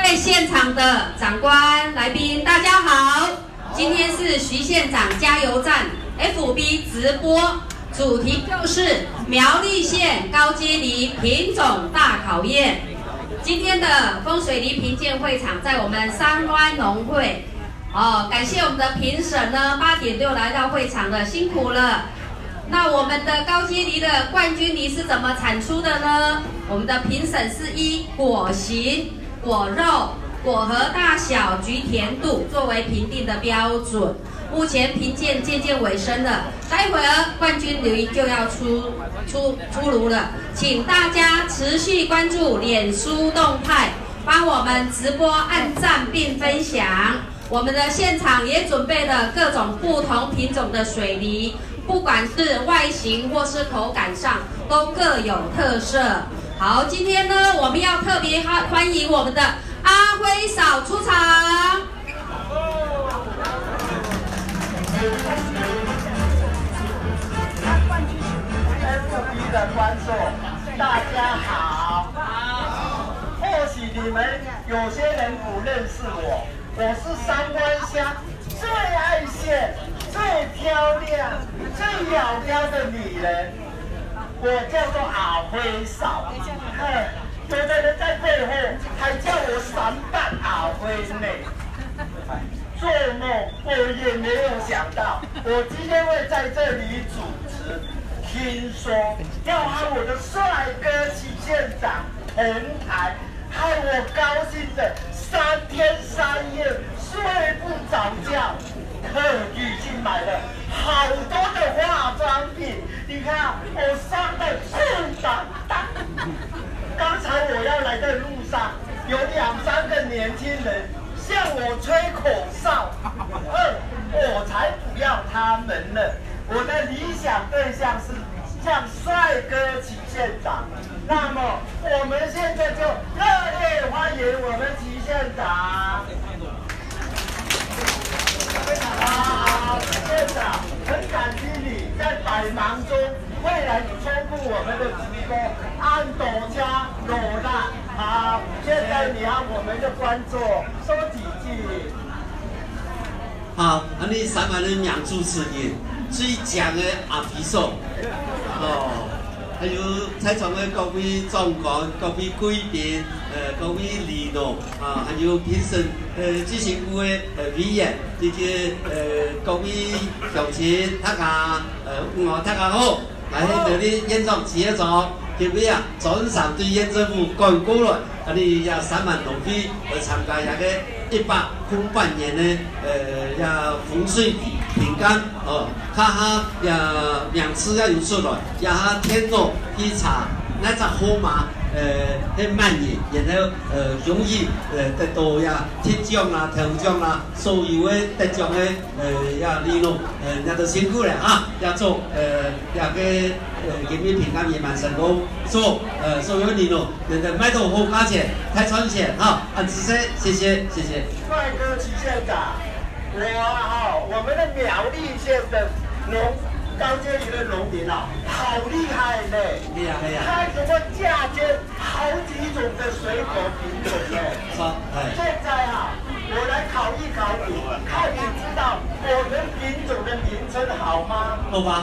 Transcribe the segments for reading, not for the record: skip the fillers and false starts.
位现场的长官、来宾，大家好！今天是徐县长加油站 FB 直播，主题就是苗栗县高阶梨品种大考验。今天的风水梨评鉴会场在我们三湾农会，感谢我们的评审呢8点就来到会场了，辛苦了。那我们的高阶梨的冠军梨是怎么产出的呢？我们的评审是依果形、果肉、果核大小、橘甜度作为评定的标准。目前评鉴渐渐尾声了，待会儿冠军梨就要出炉了，请大家持续关注脸书动态，帮我们直播按赞并分享。我们的现场也准备了各种不同品种的水梨。不管是外形或是口感上，都各有特色。好，今天呢，我们要特别欢迎我们的阿辉嫂出场。 FB 的观众，大家好。或许你们有些人不认识我，我是三湾乡最爱现、最漂亮、最窈窕的女人，我叫做阿辉嫂。有的人在背后还叫我三瓣阿辉呢。做梦我也没有想到，我今天会在这里主持。听说要和我的帅哥许县长同台，害我高兴的3天3夜睡不着觉。特地去买了好多的化妆品，你看我上的正当当。刚才我要来的路上，有2、3个年轻人向我吹口哨，我才不要他们呢。我的理想对象是像帅哥许县长，那么我们现在就热烈欢迎我们许县长。好，县长，很感激你在百忙中会来充付我们的直播，按斗加罗啦。好，现在你和我们的观众说几句。 好，安尼3万人养主持人。最强的阿皮嫂，还有菜场的各位总管、各位贵宾、各位领导还有评审执行部的委员，这个各位乡亲大家大家好，来这里演唱企业长，各位啊，专场对演政府广告了，你也3万农会来参加那个108年的风水评鉴看下名次也有出来，也天路去查那只号码迄蔓延，然后容易得到铁奖啦、头奖啦，所有的得奖的也利用也都辛苦了啊，也做也个给你评鉴也蛮成功，做所有利用，卖到好价钱，太赚钱哈，谢谢。 帅哥许县长，我们的苗栗县的高阶梨的农民好厉害呢！他怎么嫁接好几种的水果品种呢？现在我来考一考你，看你知道我们品种的名称好吗？ 好吗？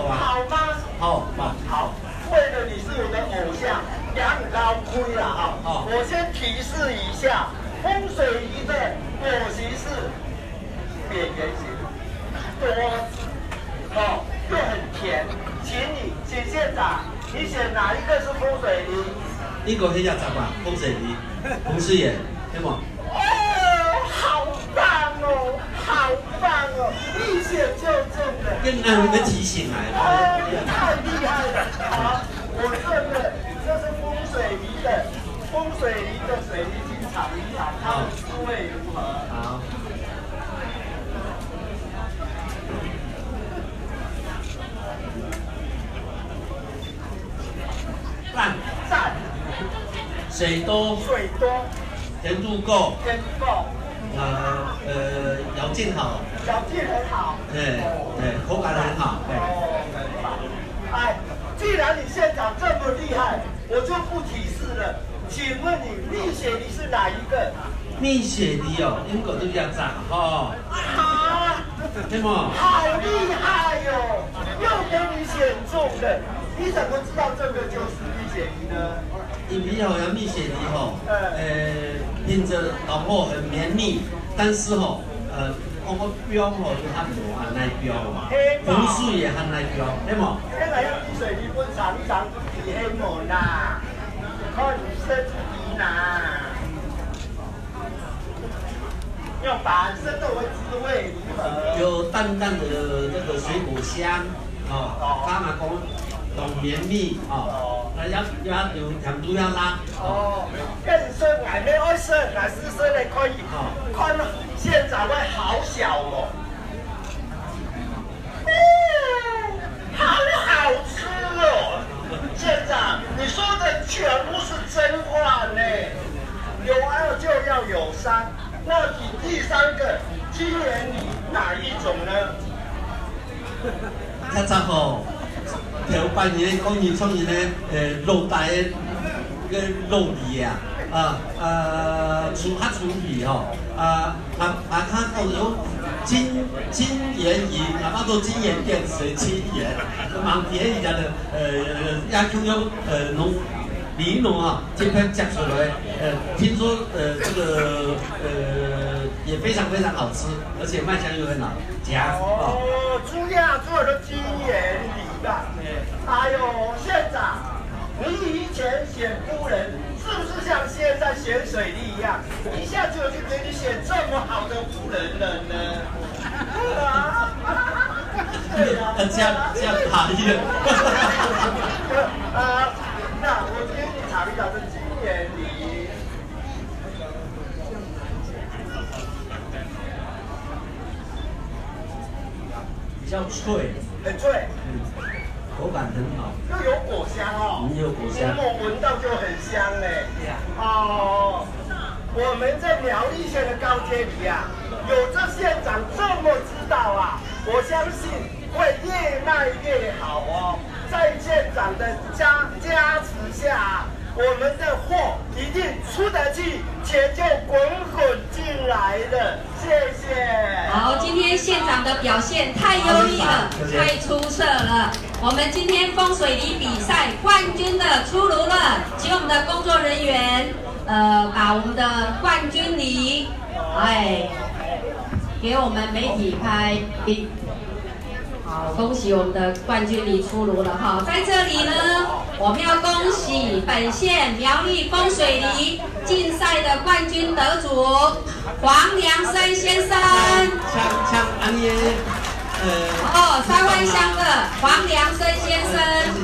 好。为了你是我的偶像，养高亏了我先提示一下，风水梨的果形是扁圆形，多汁又很甜，请县长，你选哪一个是风水梨？ 呢個起入習慣，風水梨，風水爺，希望。 好棒一选就中了。 跟你们提醒来了。 太厉害了！好，我这是风水梨的水梨请尝一尝，它的滋味如何？ 好。 赞。 水多。甜度够。咬劲好。 很好。 对，口感很好。 既然你现场这么厉害，我就不提示了。 请问你蜜雪梨是哪一个？ 蜜雪梨哦，英国都比较早哈。 啊， 对吗？ 好厉害哟！又给你选中了，你怎么知道这个就是蜜雪梨呢？ 因为好像蜜雪梨吼，品质老婆很绵密，但是吼，我标吼就较无按来标嘛，红树也按来标，对吗？ 原来要蜜雪梨分长长是黑毛啦，看身体啦。要把生豆为滋味如何？ 有淡淡的那个水果香，加埋讲浓绵密，要有甜度要拉。 更深还没二深，还是深的可以。看县长会好小哦。好好吃哦，县长，你说的全部是真话呢。有二就要有三。那第三个，今年你哪一种呢？ 较早吼，条半年讲伊创伊咧，肉带的个肉梨啊，粗皮吼，较讲有金元银，啊，都金元店水金元，蛮便宜的，也就用农。梨农啊，这边摘出来，听说这个也非常非常好吃，而且卖相又很好夹。 朱亚做的金元梨吧？哎呦，县长，你以前选夫人是不是像现在选水利一样，一下就给你选这么好的夫人了呢？ 对啊，这样可以了。 那我给你查一查这金元梨， 比较脆， 很脆， 口感很好， 又有果香哦， 有果香， 我闻到就很香嘞。哦，我们在苗栗县的高阶梨啊，有这县长这么知道啊，我相信会越卖越好哦。在县长的加持下，我们的货一定出得去，钱就滚滚进来了。谢谢。 好，今天县长的表现太优异了，太出色了。我们今天风水梨比赛冠军的出炉了，请我们的工作人员，把我们的冠军梨，给我们媒体拍。好，恭喜我们的冠军梨出炉了哈！在这里呢，我们要恭喜本县苗栗风水梨竞赛的冠军得主黄良生先生。 像安耶， 三湾乡的黄良生先生。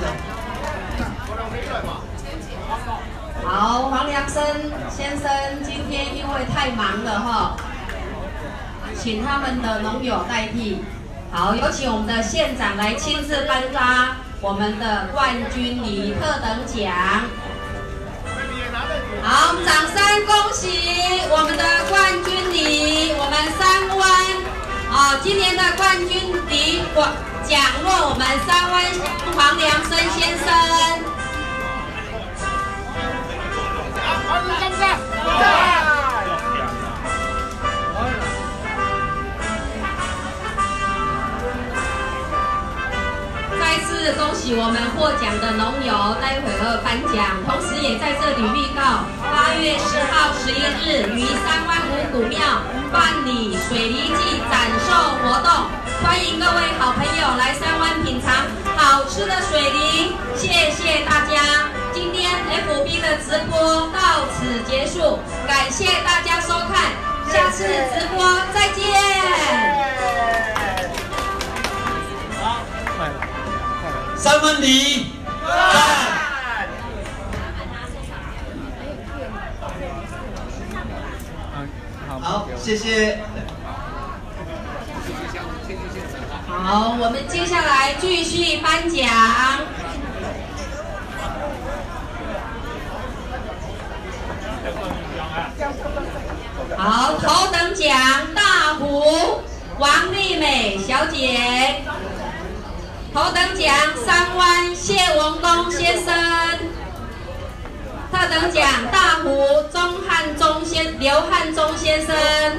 好，黄良生先生今天因为太忙了哈，请他们的农友代替。好，有请我们的县长来亲自颁发我们的冠军梨特等奖。好，掌声恭喜我们的冠军梨，我们三湾今年的冠军梨奖落我们三湾乡黄良生先生。再次恭喜我们获奖的农友，待会儿颁奖，同时也在这里预告8月10号、11日于3湾五股庙办理水梨季展售活动，欢迎各位好朋友来3湾品尝好吃的水梨。谢谢大家，今天 FB 的直播到此结束，感谢大家收看，下次直播再见。 三湾梨，好，谢谢。 好，我们接下来继续颁奖。好，头等奖大湖王丽美小姐。头等奖3湾谢文公先生， 特等奖大湖刘汉忠先生。